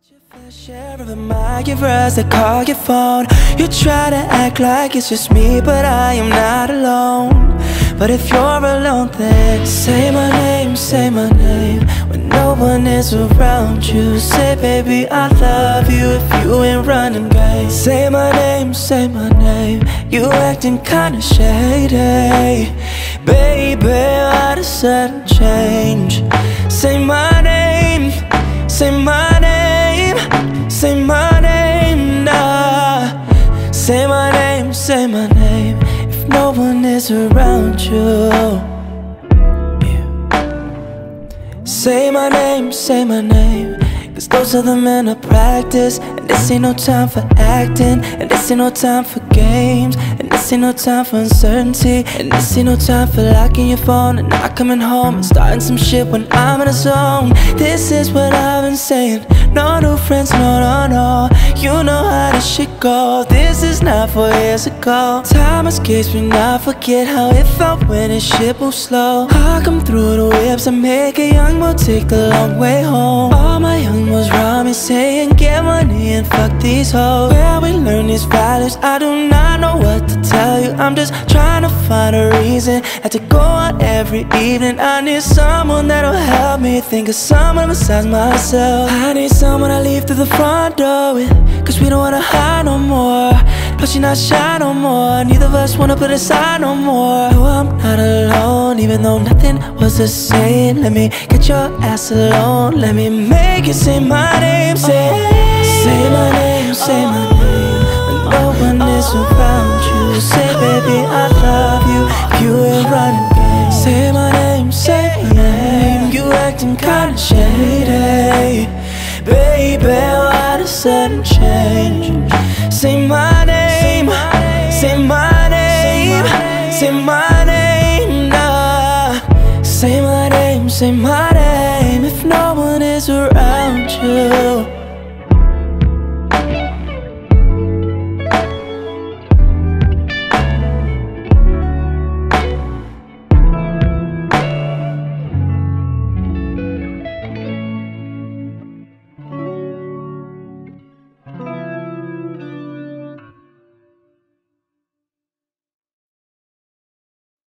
Your fair share of admirers that call your phone. You try to act like it's just me, but I am not alone. But if you're alone, then say my name when no one is around you. Say, baby, I love you if you ain't running gay. Say my name, you acting kinda shady. Baby, what a sudden change. Say my name, say my name, say my name, nah. Say my name, if no one is around you, yeah. Say my name, cause those are the men I practice. And this ain't no time for acting, and this ain't no time for games, and this ain't no time for uncertainty, and this ain't no time for locking your phone and not coming home and starting some shit when I'm in a zone. This is what I've been saying, no new friends, no. You know how this shit go, this is not 4 years ago. Time escapes me, not forget how it felt when this shit moves slow. I come through the whips and make a young boy take the long way home. All my young boys around me saying get money and fuck these hoes. Where we learn these values, I do not know what to tell you. I'm just trying to find a reason not to go out every evening. I need someone that'll help me think of someone besides myself. I need someone I leave through the front door with, cause we don't wanna hide no more. Plus you're not shy no more, neither of us wanna put aside no more. No, I'm not alone, even though nothing was the same. Let me get your ass alone, let me make you say my name. Say my name, say my name when no one is around you. Say, baby, I love you if you ain't running game. Say my name, you acting kinda shady. Baby, what a sudden change. Say my name, say my name, say my name, nah. Say my name if no one is around you.